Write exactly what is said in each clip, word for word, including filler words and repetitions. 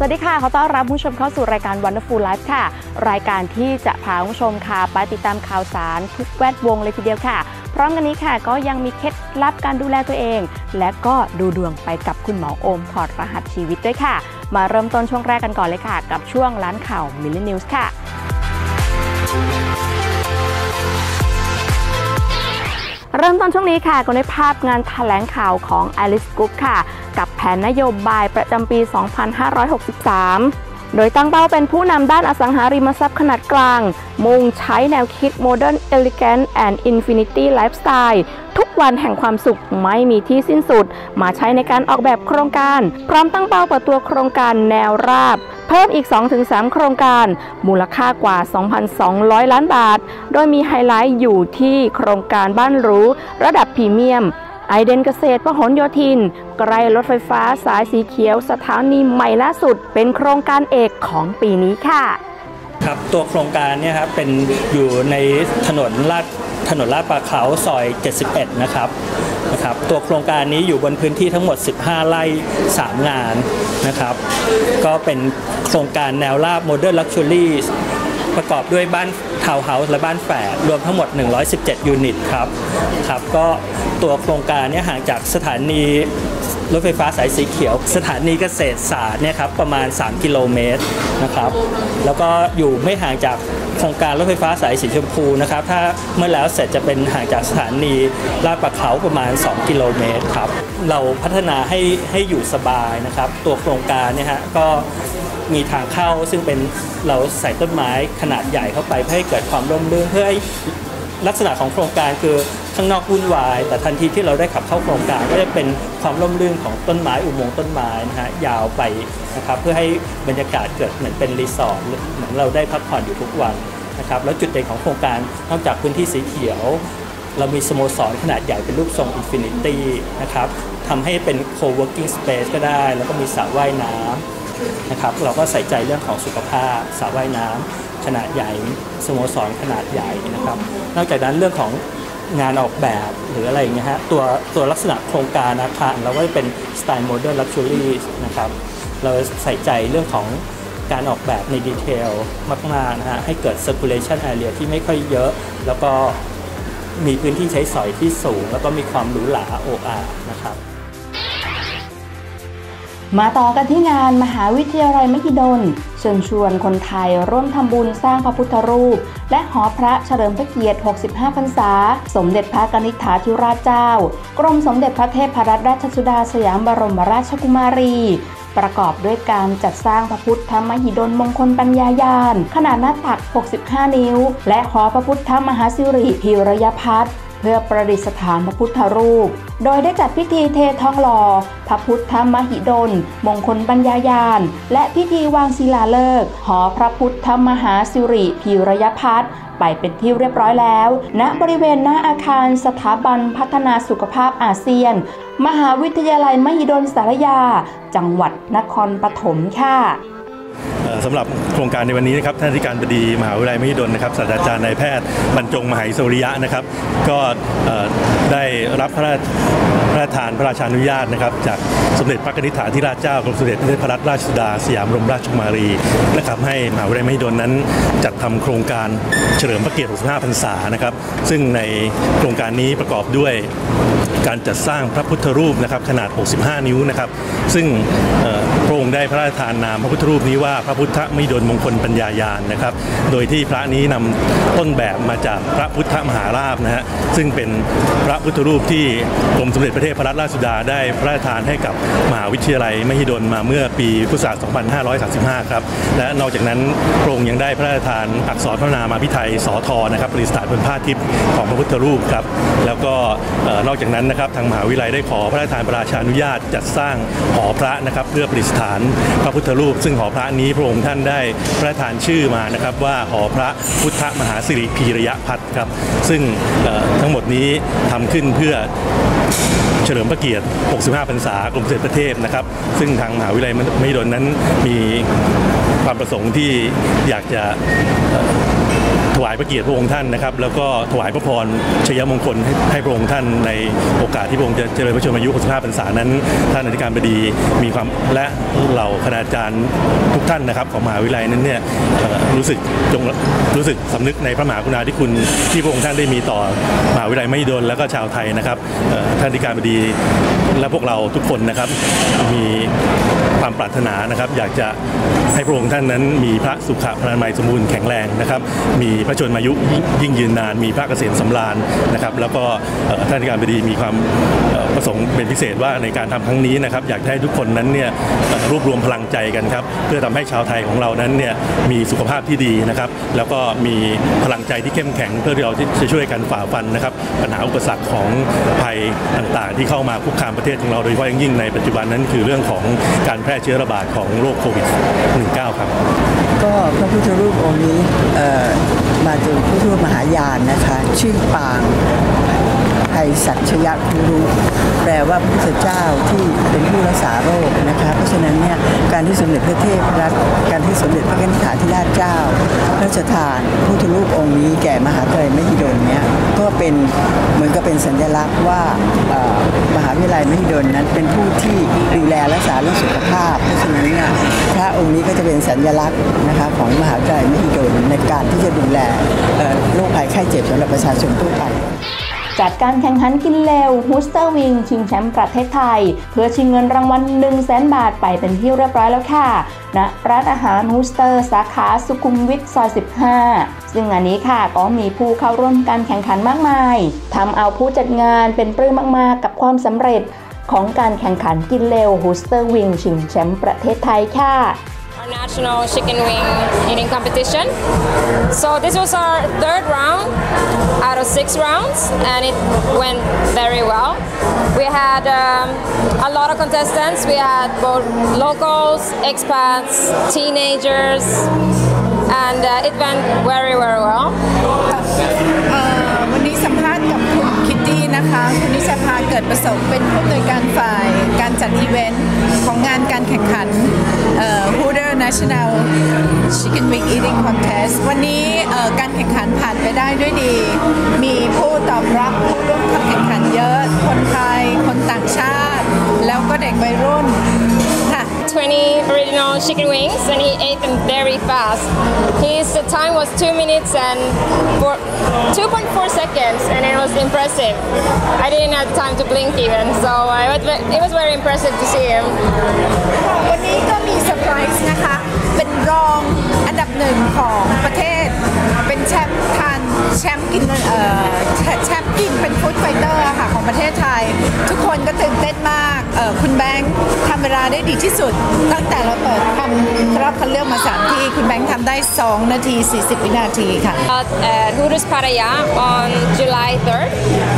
ดีค่ะขอต้อนรับผู้ชมเข้าสู่รายการ Wonderful Life ค่ะรายการที่จะพาผู้ชมค่ะไปติดตามข่าวสารทุกแวดวงเลยทีเดียวค่ะพร้อมกันนี้ค่ะก็ยังมีเคล็ดลับการดูแลตัวเองและก็ดูดวงไปกับคุณหมอโอมถอดรหัสชีวิตด้วยค่ะมาเริ่มต้นช่วงแรกกันก่อนเลยค่ะกับช่วงร้านข่าว Millennial News ค่ะเริ่มต้นช่วงนี้ค่ะก็ได้ภาพงานแถลงข่าวของ Alice Group ค่ะกับแผนนโยบายประจำปี สองพันห้าร้อยหกสิบสาม โดยตั้งเป้าเป็นผู้นำด้านอสังหาริมทรัพย์ขนาดกลางมุ่งใช้แนวคิด Modern Elegant and Infinity Lifestyle ทุกวันแห่งความสุขไม่มีที่สิ้นสุดมาใช้ในการออกแบบโครงการพร้อมตั้งเป้าเปิดตัวโครงการแนวราบเพิ่มอีก สองถึงสาม โครงการมูลค่ากว่า สองพันสองร้อย ล้านบาทโดยมีไฮไลท์อยู่ที่โครงการบ้านหรูระดับพรีเมียมไอเดนเกษตรพหลโยธินใกล้รถไฟฟ้าสายสีเขียวสถานีใหม่ล่าสุดเป็นโครงการเอกของปีนี้ค่ะครับตัวโครงการเนี่ยครับเป็นอยู่ในถนนลาดถนนลาดปลาเขาซอยเจ็ดสิบเอ็ดนะครับนะครับตัวโครงการนี้อยู่บนพื้นที่ทั้งหมดสิบห้าไร่สามงานนะครับก็เป็นโครงการแนวราบโมเดิร์นลักชัวรี่ประกอบด้วยบ้านทาวน์เฮาส์และบ้านแฝดรวมทั้งหมดหนึ่งร้อยสิบเจ็ดยูนิตครับครับก็ตัวโครงการนี้ห่างจากสถานีรถไฟฟ้าสายสีเขียวสถานีเกษตรศาสตร์เนี่ยครับประมาณสามกิโลเมตรนะครับแล้วก็อยู่ไม่ห่างจากโครงการรถไฟฟ้าสายสีชมพูนะครับถ้าเมื่อแล้วเสร็จจะเป็นห่างจากสถานีลาดปลาเขาประมาณสองกิโลเมตรครับเราพัฒนาให้ให้อยู่สบายนะครับตัวโครงการเนี่ยฮะก็มีทางเข้าซึ่งเป็นเราใส่ต้นไม้ขนาดใหญ่เข้าไปเพื่อให้เกิดความร่มรื่นเพื่อให้ลักษณะของโครงการคือข้างนอกวุ่นวายแต่ทันทีที่เราได้ขับเข้าโครงการก็จะเป็นความร่มรื่นของต้นไม้อุโมงค์ต้นไม้นะฮะยาวไปนะครับเพื่อให้บรรยากาศเกิดเหมือนเป็นรีสอร์ทเหมือนเราได้พักผ่อนอยู่ทุกวันนะครับแล้วจุดเด่นของโครงการนอกจากพื้นที่สีเขียวเรามีสโมสรขนาดใหญ่เป็นรูปทรงอินฟินิตี้นะครับทำให้เป็น co-working space ก็ได้แล้วก็มีสระว่ายน้ำนะครับเราก็ใส่ใจเรื่องของสุขภาพสระว่ายน้ำขนาดใหญ่สโมสรขนาดใหญ่นะครับนอกจากนั้นเรื่องของงานออกแบบหรืออะไรอย่างเงี้ยฮะตัวตัวลักษณะโครงการอาคารเราก็จะเป็นสไตล์โมเดิร์นลักชัวรี่นะครับเราใส่ใจเรื่องของการออกแบบในดีเทลมากๆนะฮะให้เกิด circulation area ที่ไม่ค่อยเยอะแล้วก็มีพื้นที่ใช้สอยที่สูงแล้วก็มีความหรูหราโอ้อานะครับมาต่อกันที่งานมหาวิทยาลัยมหิดลเชิญชวนคนไทยร่วมทำบุญสร้างพระพุทธรูปและหอพระเฉลิมพระเกียรติหกสิบห้าพรรษาสมเด็จพระกนิษฐาธิราชเจ้ากรมสมเด็จพระเทพรัตนราชสุดาสยามบรมราชกุมารีประกอบด้วยการจัดสร้างพระพุทธมหิดลมงคลปัญญายานขนาดหน้าตักหกสิบห้านิ้วและหอพระพุทธมหาสิริพีรยพัฒน์เพื่อประดิษฐานพระพุทธรูปโดยได้จัดพิธีเททองหล่อพระพุทธมหิดลมงคลปัญญายานและพิธีวางศิลาฤกษ์หอพระพุทธมหาสิริพีรยพัฒน์ไปเป็นที่เรียบร้อยแล้วณบริเวณหน้าอาคารสถาบันพัฒนาสุขภาพอาเซียนมหาวิทยาลัยมหิดลสารยาจังหวัดนครปฐมค่ะสำหรับโครงการในวันนี้นะครับท่านอธิการบดีมหาวิทยาลัยมหิดลนะครับศาสตราจารย์นายแพทย์บรรจงมหาอิสริยะนะครับก็ได้รับพระพระราชทานพระราชานุญาตนะครับจากสมเด็จพระกนิษฐาธิราชเจ้ากรมสมเด็จพระเทพรัตนราชสุดาสยามบรมราชกุมารีนะครับให้มหาวิทยาลัยมหิดลนั้นจัดทำโครงการเฉลิมพระเกียรติหกสิบห้าพรรษานะครับซึ่งในโครงการนี้ประกอบด้วยการจัดสร้างพระพุทธรูปนะครับขนาดหกสิบห้านิ้วนะครับซึ่งพระองค์ได้พระราชทานนามพระพุทธรูปนี้ว่าพระพุทธมหิดลมงคลปัญญายานนะครับโดยที่พระนี้นำต้นแบบมาจากพระพุทธมหาราชนะฮะซึ่งเป็นพระพุทธรูปที่กรมสมเด็จพระเทพรัตนราชสุดาได้พระราชทานให้กับมหาวิทยาลัยมหิดลมาเมื่อปีพุทธศักราชสองพันห้าร้อยสามสิบห้าครับและนอกจากนั้นพระองค์ยังได้พระราชทานอักษรพระนามาภิไธยสทนะครับประดิษฐานบนผ้าทิพย์ของพระพุทธรูปครับแล้วก็นอกจากนั้นนะครับทางมหาวิทยาลัยได้ขอพระราชทานพระราชานุญาตจัดสร้างหอพระนะครับเพื่อประดิษฐานพระพุทธรูปซึ่งหอพระนี้พระองค์ท่านได้พระราชทานชื่อมานะครับว่าหอพระพุทธมหาสิริพีรยพัฒน์ครับซึ่งทั้งหมดนี้ทำขึ้นเพื่อเฉลิมพระเกียรติหกสิบห้าพรรษากรมสมเด็จพระเทพนะครับซึ่งทางมหาวิทยาลัยมหิดลนั้นมีความประสงค์ที่อยากจะถวายพระเกียรติพระองค์ท่านนะครับแล้วก็ถวายพระพรชัยมงคลให้ให้พระองค์ท่านในโอกาสที่พระองค์จะเจริญพระชนมายุหกสิบห้าพรรษานั้นท่านอธิการบดีมีความและเหล่าคณาจารย์ทุกท่านนะครับของมหาวิทยาลัยนั้นเนี่ยรู้สึกจงรู้สึกสำนึกในพระมหากรุณาธิคุณที่พระองค์ท่านได้มีต่อมหาวิทยาลัยมหิดลและก็ชาวไทยนะครับท่านอธิการบดีและพวกเราทุกคนนะครับมีความปรารถนานะครับอยากจะให้พระองค์ท่านนั้นมีพระสุขพลานามัยสมบูรณ์แข็งแรงนะครับมีพระชนมายุยิ่งยืนนานมีพระเกษมสำราญนะครับแล้วก็ท่านอธิการบดีมีความประสงค์เป็นพิเศษว่าในการทำครั้งนี้นะครับอยากให้ทุกคนนั้นเนี่ยรวบรวมพลังใจกันครับเพื่อทำให้ชาวไทยของเรานั้นเนี่ยมีสุขภาพที่ดีนะครับแล้วก็มีพลังใจที่เข้มแข็งเพื่อที่เราจะช่วยกันฝ่าฟันนะครับปัญหาอุปสรรคของภัยต่างๆที่เข้ามาคุกคามประเทศของเราโดยเฉพาะอย่างยิ่งในปัจจุบันนั้นคือเรื่องของการแพร่เชื้อระบาดของโรคโควิด สิบเก้า ครับก็พระพุทธรูปองค์นี้มาจากพระพุทธรูปมหายานนะคะชื่อปางไพสัชยคุรุแปลว่าพระพุทธเจ้าที่เป็นผู้รักษาโรคนะคะเพราะฉะนั้นเนี่ยการที่สมเด็จพระเทพรัตน์การที่สมเด็จพระกนิษฐาธิราชเจ้าพระราชทานพระพุทธรูปองค์นี้แก่มหาวิทยาลัยมหิดลเนี่ยก็เป็นเหมือนกับเป็นสัญลักษณ์ว่ามหาวิทยาลัยมหิดลนั้นเป็นผู้ที่ดูแลรักษาเรื่องสุขภาพเพราะฉะนั้นเนี่ยพระองค์นี้ก็จะเป็นสัญลักษณ์นะคะของมหาวิทยาลัยมหิดลในการที่จะดูแลโรคภัยไข้เจ็บสำหรับประชาชนทั่วไปจัดการแข่งขันกินเร็วฮูสเตอร์วิงชิงแชมป์ประเทศไทยเพื่อชิงเงินรางวัล หนึ่งแสน บาทไปเป็นที่เรียบร้อยแล้วค่ะณร้านอาหารฮูสเตอร์สาขาสุขุมวิทซอยสิบห้าซึ่งงานนี้ค่ะก็มีผู้เข้าร่วมการแข่งขันมากมายทำเอาผู้จัดงานเป็นปลื้มมากๆกับความสำเร็จของการแข่งขันกินเร็วฮูสเตอร์วิงชิงแชมป์ประเทศไทยค่ะ National chicken wing eating competition. So this was our third round out of six rounds and it went very well. We had um, a lot of contestants. We had both locals, expats, teenagers and uh, it went very very well. วันนี้สัมภาษณ์กับคุณคิตตี้นะคะคุณนิชาภาเกิดประสงค์เป็นผู้อำนวยการฝ่ายการจัดอีเวนต์ของงานการแข่งขัน Hooters National Chicken Wing Eating Contest วันนี้การแข่งขันผ่านไปได้ด้วยดีมีผู้ตอบรับผู้ร่วมแข่งขันเยอะคนไทยคนต่างชาติแล้วก็เด็กวัยรุ่นค่ะ twenty original chicken wings and he ate them very fast. His time was two minutes and two point four seconds and it was impressive. I didn't have time to blink even, so I was, it was very impressive to see him. วันนี้ก็มีเซอร์ไพรส์นะคะเป็นรองอันดับหนึ่งของประเทศเป็นแชมป์ทานแชมป์กินเอ่อแชมป์กินเป็นฟู้ดไฟเตอร์ค่ะของประเทศไทยทุกคนก็ตื่นเต้นมากเอ่อคุณแบงค์ทำเวลาได้ดีที่สุดตั้งแต่เราเปิดทำรอบคัดเลือกมาสามที่คุณแบงค์ทำได้สองนาทีสี่สิบวินาทีค่ะ At Hooters Pattaya on July third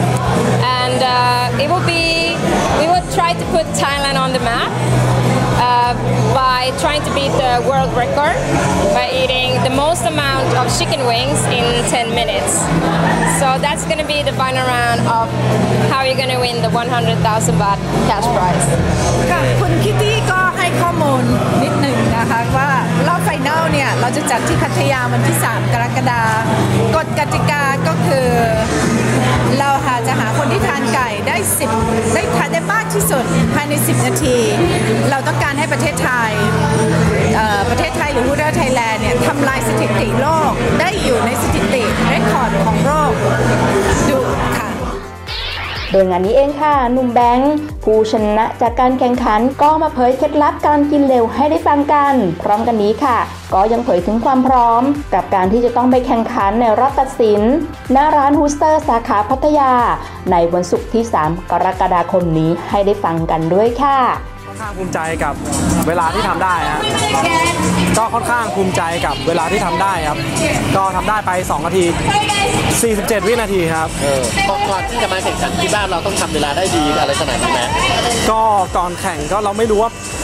and uh, it will be we will try to put Thailand on the map uh, by trying to beat the world record by eating the most amount of chicken wings in ten minutes. So that's going to be the final round of how you're going to win the one hundred thousand baht cash prize. ค่ะคุณคิตตี้ก็ให้ข้อมูลนิดหนึ่งนะคะว่ารอบไฟนอลเนี่ยเราจะจัดที่พัทยาวันที่สามกรกฎาคมกฎกติกาก็คือเราหาจะหาคนที่ทานไก่ได้สิบได้ทานได้มากที่สุดภายในสิบนาทีเราต้องการให้ประเทศไทยประเทศไทยหรือฮูเดอร์ไทยแลนด์เนี่ยทำลายสถิติโลกได้อยู่ในสถิติเรคคอร์ดของโลกดูค่ะโดยงานนี้เองค่ะหนุ่มแบงค์ผู้ชนะจากการแข่งขันก็มาเผยเคล็ดลับการกินเร็วให้ได้ฟังกันพร้อมกันนี้ค่ะก็ยังเผยถึงความพร้อมกับการที่จะต้องไปแข่งขันในรอบตัดสินณร้านฮูสเตอร์สาขาพัทยาในวันศุกร์ที่สามกรกฎาคมนี้ให้ได้ฟังกันด้วยค่ะค่อนข้างภูมิใจกับเวลาที่ทำได้ฮะก็ค่อนข้างภูมิใจกับเวลาที่ทำได้ครับก็ทำได้ไปสองนาทีสี่สิบเจ็ดวินาทีครับเออก่อนที่จะมาแข่งขันที่บ้านเราต้องทำเวลาได้ดีอะไรขนาดนั้นไหมก็ก่อนแข่งก็เราไม่รู้ว่า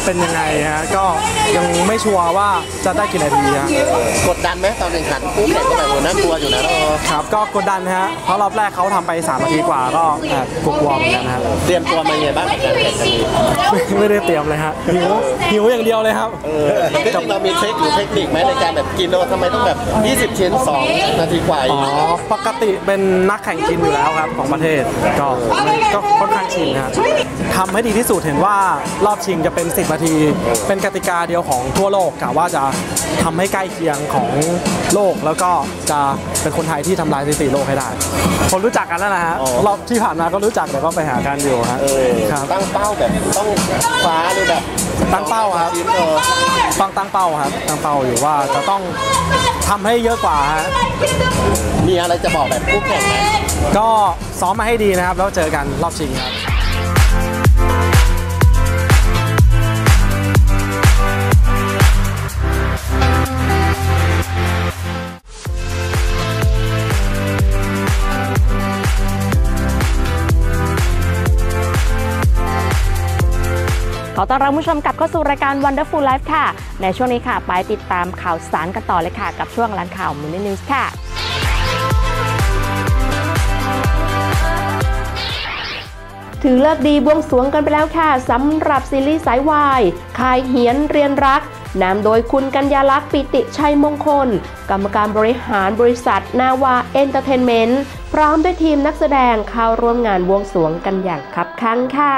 เป็นยังไงฮะก็ยังไม่ชัวร์ว่าจะได้กี่นาทีฮะกดดันไหมตอนแข่งขันคู่แข่งก็แบบโหน่ากลัวอยู่นะครับก็กดดันฮะเพราะรอบแรกเขาทำไปสามนาทีกว่าก็แอบกลัวเหมือนกันครับเตรียมตัวมาไงบ้างกับการแข่งขันนี้ไม่ได้เตรียมเลยฮะหิวหิวอย่างเดียวเลยครับเออจริงเรามีเทคหรือเทคนิคไหมในการแบบกินโดทำไมต้องแบบยี่สิบชิ้นสองนาทีกว่าอ๋อปกติเป็นนักแข่งกินอยู่แล้วครับของประเทศก็ก็ค่อนข้างชินครับทำให้ดีที่สุดเห็นว่ารอบชิงจะเป็นสิบนาทีเป็นกติกาเดียวของทั่วโลกกะว่าจะทำให้ใกล้เคียงของโลกแล้วก็จะเป็นคนไทยที่ทำลายสถิติโลกให้ได้คนรู้จักกันแล้วนะฮะรอบที่ผ่านมาก็รู้จักแต่ก็ไปหากันอยู่ฮะตั้งเป้าแบบต้องฟ้าหรือแบบตั้งเป้าครับต้องตั้งเป้าครับตั้งเป้าอยู่ว่าจะต้องทำให้เยอะกว่าฮะมีอะไรจะบอกแบบคู่แข่งไหมก็ซ้อมมาให้ดีนะครับแล้วเจอกันรอบชิงครับขอต้อนรับผู้ชมกลับเข้าสู่รายการ Wonderful Life ค่ะในช่วงนี้ค่ะไปติดตามข่าวสารกันต่อเลยค่ะกับช่วงร้านข่าว Mini News ค่ะถือเลิกดีบวงสรวงกันไปแล้วค่ะสำหรับซีรีส์สายวายค่ายเหียนเรียนรักนำโดยคุณกัญญาลักษณ์ปิติชัยมงคลกรรมการบริหารบริษัทนาวาเอนเตอร์เทนเมนต์พร้อมด้วยทีมนักแสดงเข้าร่วมงานบวงสรวงกันอย่างคับคั่งค่ะ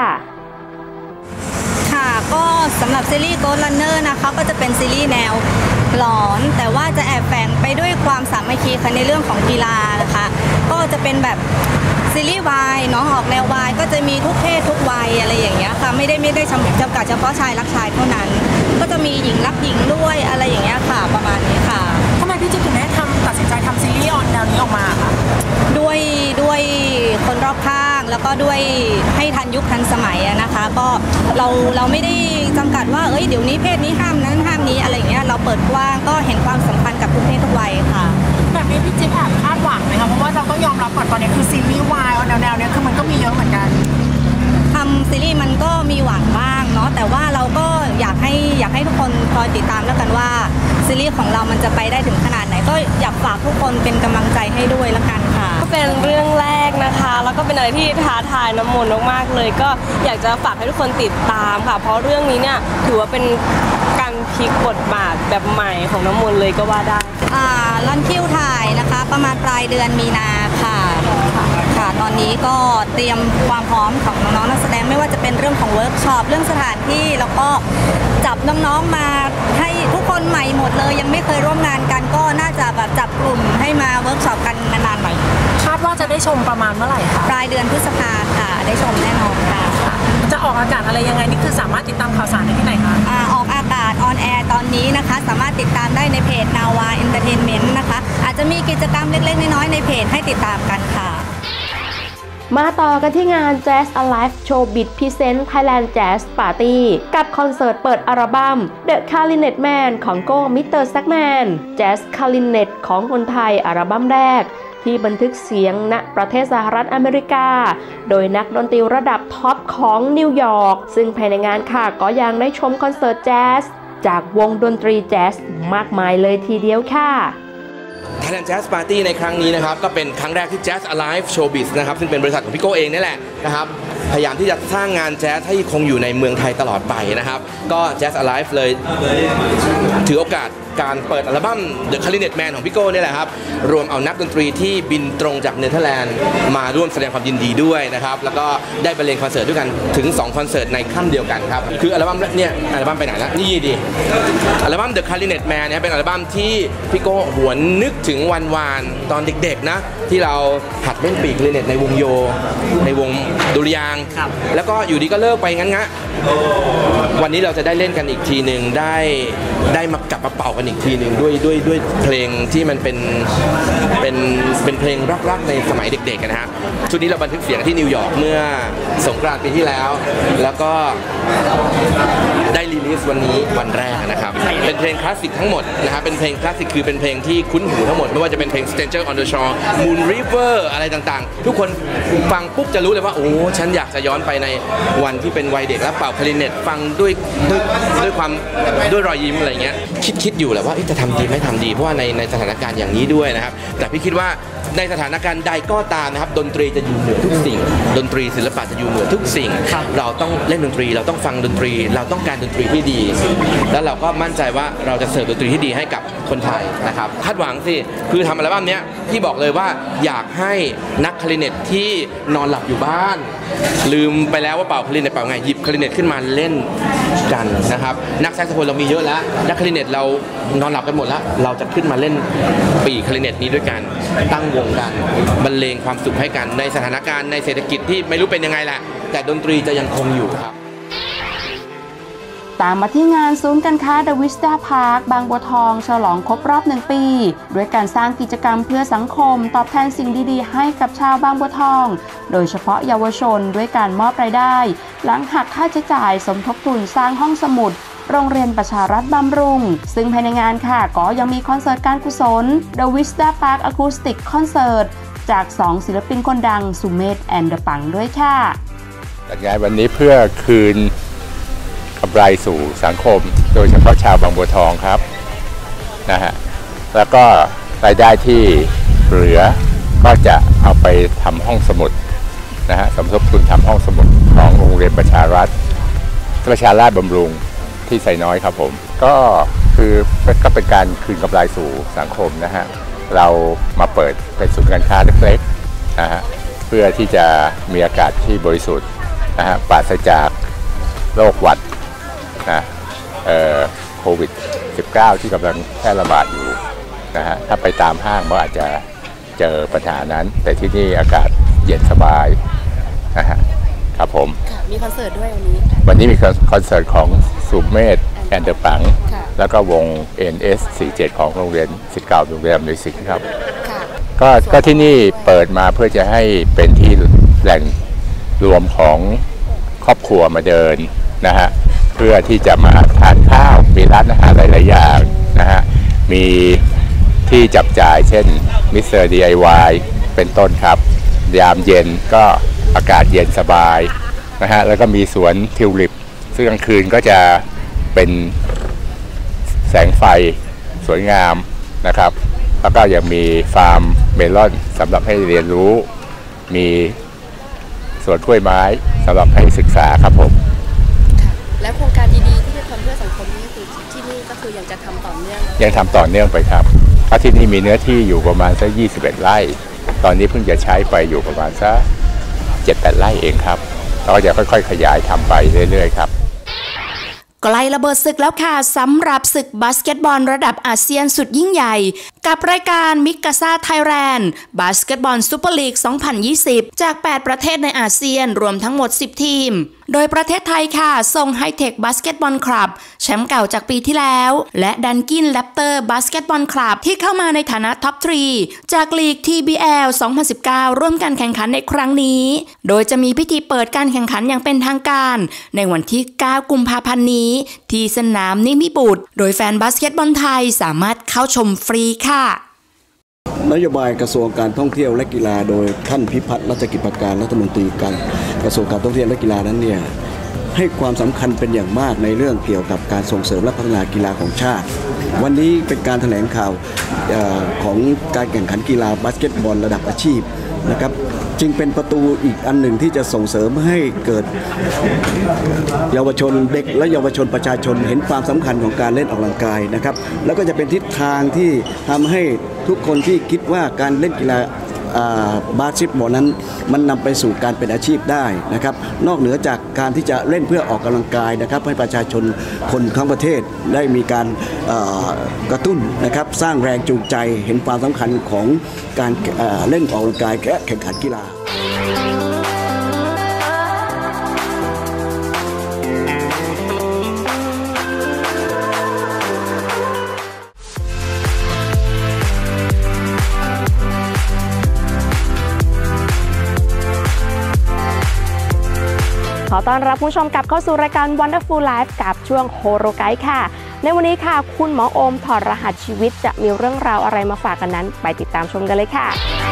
ค่ะก็สำหรับซีรีส์ Ghost Runner นะคะก็จะเป็นซีรีส์แนวหลอนแต่ว่าจะแอบแฝงไปด้วยความสามัคคีกันในเรื่องของกีฬานะคะก็จะเป็นแบบซีรีส์วายน้องออกแนววายก็จะมีทุกเพศทุกวัยอะไรอย่างเงี้ยค่ะไม่ได้ไม่ได้จำกัดเฉพาะชายรักชายเท่านั้นก็จะมีหญิงรักหญิงด้วยอะไรอย่างเงี้ยค่ะประมาณนี้ค่ะทำไมพี่จิ๊บถึงได้ทำตัดสินใจทำซีรีส์ออนแนวนี้ออกมาคะด้วยด้วยคนรอบข้างแล้วก็ด้วยให้ทันยุคทันสมัยนะคะก็เราเราไม่ได้จำกัดว่าเอ้ยเดี๋ยวนี้เพศนี้ห้ามนั้นห้ามนี้อะไรอย่างเงี้ยเราเปิดกว้างก็เห็นความสำคัญกับทุกเพศทุกวัยค่ะแบบนี้พี่จิ๊บแอบคาดหวังไหมคะเพราะว่าเราต้องยอมรับก่อนตอนนี้คือซีรีส์วายแนวแนวเนี้ยคือมันก็มีเยอะเหมือนกันทำซีรีส์มันก็มีหวังบ้างเนาะแต่ว่าเราก็อยากให้อยากให้ทุกคนคอยติดตามแล้วกันว่าซีรีส์ของเรามันจะไปได้ถึงขนาดไหนก็อยากฝากทุกคนเป็นกำลังใจให้ด้วยแล้วกันค่ะก็เป็นเรื่องแรกนะคะแล้วก็เป็นอะไรที่ท้าทายน้ำมนต์มากๆเลยก็อยากจะฝากให้ทุกคนติดตามค่ะเพราะเรื่องนี้เนี่ยถือว่าเป็นการพลิกบทบาทแบบใหม่ของน้ำมนต์เลยก็ว่าได้อ่ารันคิวถ่ายนะคะประมาณปลายเดือนมีนาค่ะค่ะตอนนี้ก็เตรียมความพร้อมของน้องๆนักแสดงไม่ว่าจะเป็นเรื่องของเวิร์กช็อปเรื่องสถานที่แล้วก็จับน้องๆมาให้ทุกคนใหม่หมดเลยยังไม่เคยร่วมงานกันก็น่าจะแบบจับกลุ่มให้มาเวิร์กช็อปกันนานๆหน่อยคาดว่าจะได้ชมประมาณเมื่อไหร่คะปลายเดือนพฤษภาค่ะได้ชมแน่นอนค่ะจะออกอากาศอะไรยังไงนี่คือสามารถติดตามข่าวสารได้ที่ไหนคะอ่าออกอากาศออนแอร์ตอนนี้นะคะสามารถติดตามได้ในเพจ Nawa Entertainment นะคะอาจจะมีกิจกรรมเล็กๆน้อยๆในเพจให้ติดตามกันค่ะมาต่อกันที่งาน Jazz Alive Showbiz Present Thailand Jazz Party กับคอนเสิร์ตเปิดอัลบั้ม The Clarinet Man ของโก้ มิสเตอร์ Sackman Jazz Clarinet ของคนไทยอัลบั้มแรกที่บันทึกเสียงณประเทศสหรัฐอเมริกาโดยนักดนตรีระดับท็อปของนิวยอร์กซึ่งภายในงานค่ะก็ยังได้ชมคอนเสิร์ตแจ๊สจากวงดนตรีแจ๊สมากมายเลยทีเดียวค่ะ Thailand Jazz Party ในครั้งนี้นะครับก็เป็นครั้งแรกที่ Jazz Alive Showbiz นะครับซึ่งเป็นบริษัทของพี่โก้เองนี่แหละนะครับพยายามที่จะสร้างงานแจ๊สให้คงอยู่ในเมืองไทยตลอดไปนะครับก็ Jazz Alive เลยถือโอกาสการเปิดอัลบั้ม The Clarinet Man ของพี่โก้นี่แหละครับรวมเอานักดนตรีที่บินตรงจากเนเธอร์แลนด์มาร่วมแสดงความยินดีด้วยนะครับแล้วก็ได้บรรเลงคอนเสิร์ตด้วยกันถึงสองคอนเสิร์ตในค่ำเดียวกันครับคืออัลบั้มเนี่ยอัลบั้มไปไหนแล้วนี่ดีอัลบั้ม The Clarinet Man เนี่ยเป็นอัลบั้มที่พี่โก้หวนนึกถึงวันวานตอนเด็กๆนะที่เราหัดเล่นปีกคลาริเนตในวงโยในวงดุริยางค์แล้วก็อยู่ดีก็เลิกไปงั้นงะวันนี้เราจะได้เล่นกันอีกทีหนึ่งได้ได้มากลับมาเป่ากันอีกทีหนึ่งด้วยด้วยด้วยเพลงที่มันเป็นเป็นเป็นเพลงรักๆในสมัยเด็กๆนะฮะชุดนี้เราบันทึกเสียงที่นิวยอร์กเมื่อสงกรานต์ปีที่แล้วแล้วก็ได้รีลิสวันนี้วันแรกนะครับเป็นเพลงคลาสสิกทั้งหมดนะครับเป็นเพลงคลาสสิกคือเป็นเพลงที่คุ้นหูทั้งหมดไม่ว่าจะเป็นเพลง Stranger on the Shore Moon River อะไรต่างๆทุกคนฟังปุ๊บจะรู้เลยว่าโอ้ฉันอยากจะย้อนไปในวันที่เป็นวัยเด็กแล้วเป่าคลาริเนตฟังด้วยด้วยด้วยความด้วยรอยยิ้มอะไรเงี้ยคิดคิดอยู่แหละว่าจะทำดีไม่ทำดีเพราะว่าในในสถานการณ์อย่างนี้ด้วยนะครับแต่พี่คิดว่าในสถานการณ์ใดก็ตามนะครับดนตรีจะอยู่เหนือทุกสิ่งดนตรีศิลปะจะอยู่เหนือทุกสิ่งเราต้องเล่นดนตรีเราต้องฟังดนตรีเราต้องการดนตรีที่ดีแล้วเราก็มั่นใจว่าเราจะเสิร์ฟดนตรีที่ดีให้กับคนไทยนะครับคาดหวังสิคือทำอัลบั้มนี้ที่บอกเลยว่าอยากให้นักคลาริเนตที่นอนหลับอยู่บ้านลืมไปแล้วว่าเป่าคลาริเนตเป่าไงหยิบคลาริเนตขึ้นมาเล่นกันนะครับนักแซกโซโฟนเรามีเยอะแล้วนักคลาริเนตเรานอนหลับกันหมดแล้วเราจะขึ้นมาเล่นปีคลาริเนตนี้ด้วยกันตั้งวงกันบรรเลงความสุขให้กันในสถานการณ์ในเศรษฐกิจที่ไม่รู้เป็นยังไงแหละแต่ดนตรีจะยังคงอยู่ครับตามมาที่งานศูนย์การค้า The Vista Park บางบัวทองฉลองครบรอบหนึ่งปีด้วยการสร้างกิจกรรมเพื่อสังคมตอบแทนสิ่งดีๆให้กับชาวบางบัวทองโดยเฉพาะเยาวชนด้วยการมอบรายได้หลังหักค่าใช้จ่ายสมทบทุนสร้างห้องสมุดโรงเรียนประชารัฐบำรุงซึ่งภายในงานค่ะก็ยังมีคอนเสิร์ตการกุศล The Vista Park Acoustic Concert จากสองศิลปินคนดังสุเมธแอนเดอะปังด้วยค่ะจัดงานวันนี้เพื่อคืนกำไรสู่สังคมโดยเฉพาะชาวบางบัวทองครับนะฮะแล้วก็รายได้ที่เหลือก็จะเอาไปทำห้องสมุดนะฮะสมทบทุนทำห้องสมุดของโรงเรียนประชารัฐประชาราษฎร์บำรุงที่ไซน้อยครับผมก็คือก็เป็นการคืนกำไรสู่สังคมนะฮะเรามาเปิดเป็นศูนย์การค้าเล็กๆนะฮะเพื่อที่จะมีอากาศที่บริสุทธิ์นะฮะปราศจากโรคหวัดนะโควิด สิบเก้า ที่กำลังแพร่ระบาดอยู่นะฮะถ้าไปตามห้างก็อาจจะเจอปัญหานั้นแต่ที่นี่อากาศเย็นสบายนะฮะครับผมมีคอนเสิร์ตด้วยวันนี้วันนี้มีคอนเสิร์ตของสุเมธแอนเดอร์ปังแล้วก็วง เอ็น เอส สี่สิบเจ็ด ของโรงเรียนศิษย์เก่าโรงเรียนมิวสิกครับก็ก็ที่นี่เปิดมาเพื่อจะให้เป็นที่แหล่งรวมของครอบครัวมาเดินนะฮะเพื่อที่จะมาทานข้าวมีร้านอาหารหลายๆอย่างนะฮะมีที่จับจ่ายเช่นมิสเตอร์ ดี ไอ วาย เป็นต้นครับยามเย็นก็อากาศเย็นสบายนะฮะแล้วก็มีสวนทิวลิปซึ่งกลางคืนก็จะเป็นแสงไฟสวยงามนะครับแล้วก็ยังมีฟาร์มเมลอนสำหรับให้เรียนรู้มีสวนกล้วยไม้สำหรับให้ศึกษาครับผมและโครงการดีๆที่จะทำเพื่อสังคมนี่คือที่นี่ก็คือยังจะทำต่อเนื่องยังทำต่อเนื่องไปครับเพราะที่นี่มีเนื้อที่อยู่ประมาณสักยี่สิบเอ็ดไร่ตอนนี้เพิ่งจะใช้ไปอยู่ประมาณสักเจ็ดแปดไร่เองครับเราก็จะค่อยๆขยายทำไปเรื่อยๆครับใกล้ระเบิดศึกแล้วค่ะสำหรับศึกบาสเกตบอลระดับอาเซียนสุดยิ่งใหญ่กับรายการมิกาซ่าไทยแลนด์บาสเกตบอลซูเปอร์ลีก สองพันยี่สิบ จากแปดประเทศในอาเซียนรวมทั้งหมดสิบทีมโดยประเทศไทยค่ะส่งไฮเทคบาสเกตบอลคลับแชมป์เก่าจากปีที่แล้วและดันกินแรปเตอร์บาสเกตบอลคลับที่เข้ามาในฐานะท็อปสามจากลีก ที บี แอล สองพันสิบเก้าร่วมกันแข่งขันในครั้งนี้โดยจะมีพิธีเปิดการแข่งขันอย่างเป็นทางการในวันที่เก้ากุมภาพันธ์นี้ที่สนามนิมิบุตรโดยแฟนบาสเกตบอลไทยสามารถเข้าชมฟรีค่ะนโยบายกระทรวงการท่องเที่ยวและกีฬาโดยท่านพิพัฒน์รัชกิจประการรัฐมนตรีการกระทรวงการท่องเที่ยวและกีฬานั้นเนี่ยให้ความสำคัญเป็นอย่างมากในเรื่องเกี่ยวกับการส่งเสริมและพัฒนากีฬาของชาติวันนี้เป็นการแถลงข่าวของการแข่งขันกีฬาบาสเกตบอลระดับอาชีพนะครับจึงเป็นประตูอีกอันหนึ่งที่จะส่งเสริมให้เกิดเยาวชนเด็กและเยาวชนประชาชนเห็นความสำคัญของการเล่นออกกำลังกายนะครับแล้วก็จะเป็นทิศทางที่ทำให้ทุกคนที่คิดว่าการเล่นกีฬาบาสเกตบอลนั้นมันนำไปสู่การเป็นอาชีพได้นะครับนอกเหนือจากการที่จะเล่นเพื่อออกกำลังกายนะครับให้ประชาชนคนทั้งประเทศได้มีการกระตุ้นนะครับสร้างแรงจูงใจเห็นความสำคัญของการเล่นออกกำลังกายและแข่งขันกีฬาขอต้อนรับผู้ชมกลับเข้าสู่รายการ Wonderful Life กับช่วงโฮโรไกด์ค่ะในวันนี้ค่ะคุณหมอโอมถอดรหัสชีวิตจะมีเรื่องราวอะไรมาฝากกันนั้นไปติดตามชมกันเลยค่ะ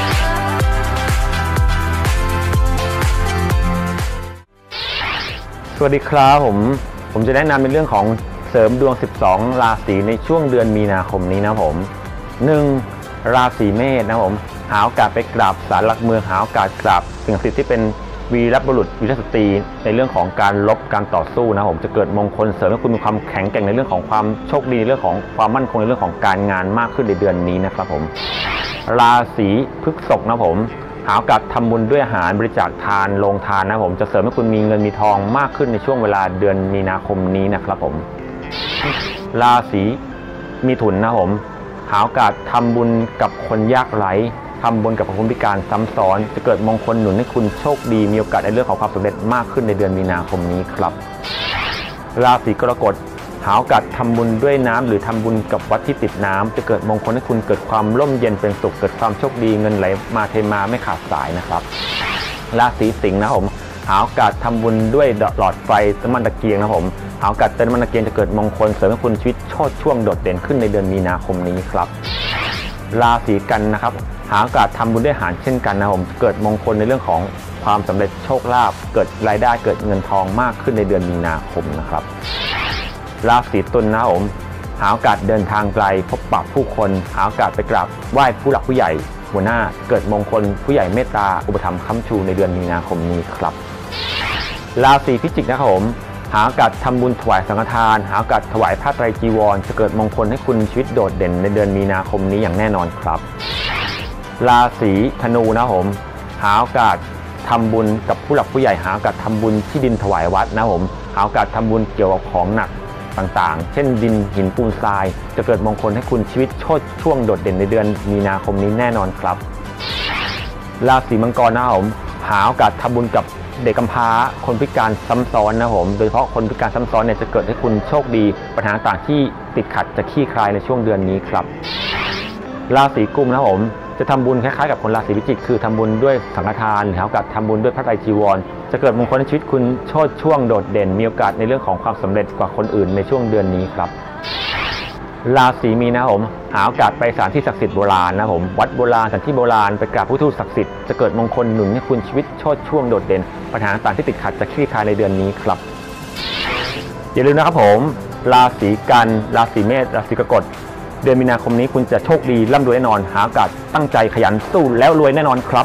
สวัสดีครับผมผมจะแนะนำเป็นเรื่องของเสริมดวงสิบสองราศีในช่วงเดือนมีนาคมนี้นะผมหนึ่งราศีเมษนะผมหาโอกาสไปกราบศาลหลักเมืองหาโอกาสกราบสิ่งศักดิ์สิทธิ์ที่เป็นวีรบุรุษวีรสตรีในเรื่องของการลบการต่อสู้นะผมจะเกิดมงคลเสริมให้คุณมีความแข็งแกร่งในเรื่องของความโชคดีในเรื่องของความมั่นคงในเรื่องของการงานมากขึ้นในเดือนนี้นะครับผมราศีพฤษภนะผมหาโอกาสทำบุญด้วยอาหารบริจาคทานโรงทานนะผมจะเสริมให้คุณมีเงินมีทองมากขึ้นในช่วงเวลาเดือนมีนาคมนี้นะครับผมราศีมิถุนนะผมหาโอกาสทำบุญกับคนยากไร้ทำบุญกับคนพิการซ้ำซ้อนจะเกิดมงคลหนุนให้คุณโชคดีมีโอกาสในเรื่องของความสำเร็จมากขึ้นในเดือนมีนาคมนี้ครับราศีกรกฎหาโอกาสทำบุญด้วยน้ำหรือทำบุญกับวัดที่ติดน้ำจะเกิดมงคลให้คุณเกิดความร่มเย็นเป็นสุขเกิดความโชคดีเงินไหลมาเทมาไม่ขาดสายนะครับราศีสิงห์นะผมหาโอกาสทำบุญด้วยหลอดไฟน้ำมันตะเกียงนะผมหาโอกาสเติมน้ำมันตะเกียงจะเกิดมงคลเสริมให้คุณชีวิตโชติช่วงโดดเด่นขึ้นในเดือนมีนาคมนี้ครับราศีกันนะครับหาโอกาสทำบุญด้วยอาหารเช่นกันนะผมเกิดมงคลในเรื่องของความสำเร็จโชคลาภเกิดรายได้เกิดเงินทองมากขึ้นในเดือนมีนาคมนะครับราศีตุลนะผมหาโอกาสเดินทางไกลพบปะผู้คนหาโอกาสไปกราบไหว้ผู้หลักผู้ใหญ่หัวหน้าเกิดมงคลผู้ใหญ่เมตตาอุปถัมภ์ค้ำชูในเดือนมีนาคมนี้ครับราศีพิจิกนะครับผมหาโอกาสทำบุญถวายสังฆทานหาโอกาสถวายผ้าไตรจีวรจะเกิดมงคลให้คุณชีวิตโดดเด่นในเดือนมีนาคมนี้อย่างแน่นอนครับราศีธนูนะผมหาโอกาสทำบุญกับผู้หลักผู้ใหญ่หาโอกาสทำบุญที่ดินถวายวัดนะผมหาโอกาสทำบุญเกี่ยวกับของหนักต่างๆเช่นดินหินปูนทรายจะเกิดมงคลให้คุณชีวิตโชติช่วงโดดเด่นในเดือนมีนาคมนี้แน่นอนครับราศีมังกรนะผมหาโอกาสทำบุญกับเด็กกำพร้าคนพิการซ้ำซ้อนนะผมโดยเฉพาะคนพิการซ้ำซ้อนเนี่ยจะเกิดให้คุณโชคดีปัญหาต่างที่ติดขัดจะคลี่คลายในช่วงเดือนนี้ครับราศีกุมนะผมจะทำบุญคล้ายๆกับคนราศีพิจิกคือทำบุญด้วยสังฆทานหรือโอกาสทำบุญด้วยพระไตรจีวรจะเกิดมงคลในชีวิตคุณโชติช่วงโดดเด่นมีโอกาสในเรื่องของความสำเร็จกว่าคนอื่นในช่วงเดือนนี้ครับราศีมีนนะผมหาโอกาสไปสถานที่ศักดิ์สิทธิ์โบราณนะผมวัดโบราณสถานที่โบราณไปกราบผู้ทูตศักดิ์สิทธิ์จะเกิดมงคลหนุนให้คุณชีวิตโชติช่วงโดดเด่นปัญหาต่างที่ติดขัดจะคลี่คลายในเดือนนี้ครับอย่าลืมนะครับผมราศีกันราศีเมษราศีกรกฎเดือนมีนาคมนี้คุณจะโชคดีร่ำรวยแน่นอนหาโอกาสตั้งใจขยันสู้แล้วรวยแน่นอนครับ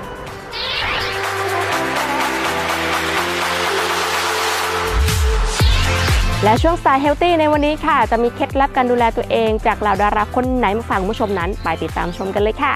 และช่วงสายเฮลตี้ในวันนี้ค่ะจะมีเคล็ดลับการดูแลตัวเองจากเหล่าดาราคนไหนมาฝากผู้ชมนั้นไปติดตามชมกันเลยค่ะ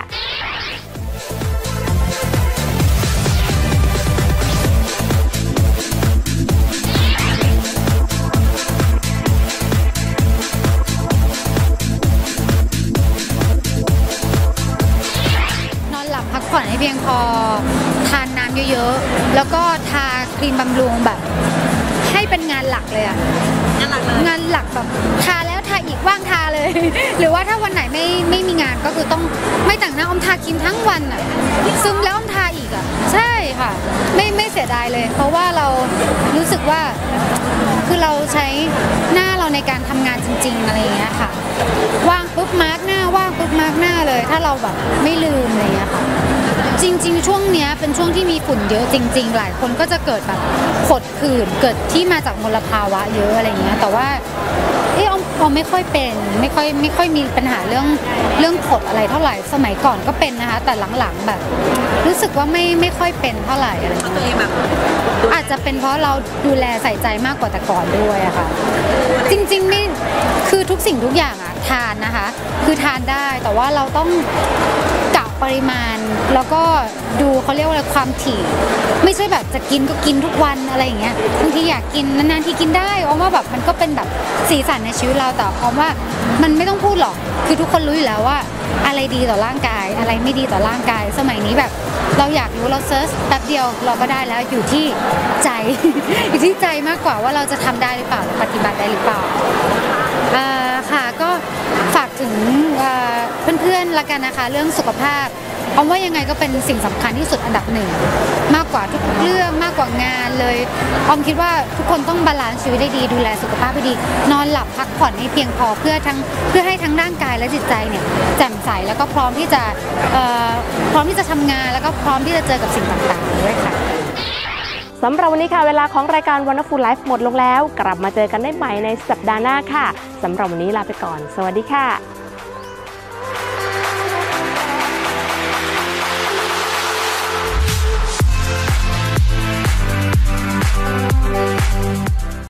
พักผ่อนให้เพียงพอทานน้ำเยอะๆแล้วก็ทาครีมบำรุงแบบให้เป็นงานหลักเลยอะงานหลักเลยงานหลักแบบทาแล้วทาอีกว่างทาเลย หรือว่าถ้าวันไหนไม่ไม่มีงานก็คือต้องไม่แต่งหน้าอมทาครีมทั้งวันอะซึมแล้วอมทาอีกอะใช่ค่ะไม่ไม่เสียดายเลยเพราะว่าเรารู้สึกว่าคือเราใช้หน้าเราในการทำงานจริงๆอะไรอย่างเงี้ยค่ะว่างปุ๊บมาร์กหน้าว่างปุ๊บมาร์กหน้าเลยถ้าเราแบบไม่ลืมอะไรอย่างเงี้ยค่ะจริงๆช่วงเนี้ยเป็นช่วงที่มีฝุ่นเยอะจริงๆหลายคนก็จะเกิดแบบผดผื่นเกิดที่มาจากมลภาวะเยอะอะไรอย่างเงี้ยแต่ว่าเอออไม่ค่อยเป็นไม่ค่อยไม่ค่อยมีปัญหาเรื่องเรื่องผดอะไรเท่าไหร่สมัยก่อนก็เป็นนะคะแต่หลังๆแบบรู้สึกว่าไม่ไม่ค่อยเป็นเท่าไหร่อะไรอย่างเงี้ยอาจจะเป็นเพราะเราดูแลใส่ใจมากกว่าแต่ก่อนด้วยอะค่ะจริงๆไม่คือทุกสิ่งทุกอย่างอะทานนะคะคือทานได้แต่ว่าเราต้องกะปริมาณแล้วก็ดูเขาเรียกว่าอะไรความถี่ไม่ใช่แบบจะกินก็กินทุกวันอะไรอย่างเงี้ยบางทีอยากกินนานๆทีกินได้เพราะว่าแบบมันก็เป็นแบบสีสันในชีวิตเราแต่เพราะว่ามันไม่ต้องพูดหรอกคือทุกคนรู้อยู่แล้วว่าอะไรดีต่อร่างกายอะไรไม่ดีต่อร่างกายสมัยนี้แบบเราอยากรู้เราเซิร์ชแป๊บเดียวเราก็ได้แล้วอยู่ที่ใจ อยู่ที่ใจมากกว่าว่าเราจะทำได้หรือเปล่าปฏิบัติได้หรือเปล่าค่ะก็ฝากถึงเพื่อนๆละกันนะคะเรื่องสุขภาพออมว่ายังไงก็เป็นสิ่งสำคัญที่สุดอันดับหนึ่งมากกว่าทุกเรื่องมากกว่างานเลยออมคิดว่าทุกคนต้องบาลานซ์ชีวิตได้ดีดูแลสุขภาพให้ดีนอนหลับพักผ่อนให้เพียงพอเพื่อทั้งเพื่อให้ทั้งร่างกายและจิตใจเนี่ยแจ่มใสแล้วก็พร้อมที่จะพร้อมที่จะทำงานแล้วก็พร้อมที่จะเจอกับสิ่งต่างๆด้วยค่ะสำหรับวันนี้ค่ะเวลาของรายการ Wonderful Life หมดลงแล้วกลับมาเจอกันได้ใหม่ในสัปดาห์หน้าค่ะสำหรับวันนี้ลาไปก่อนสวัสดีค่ะ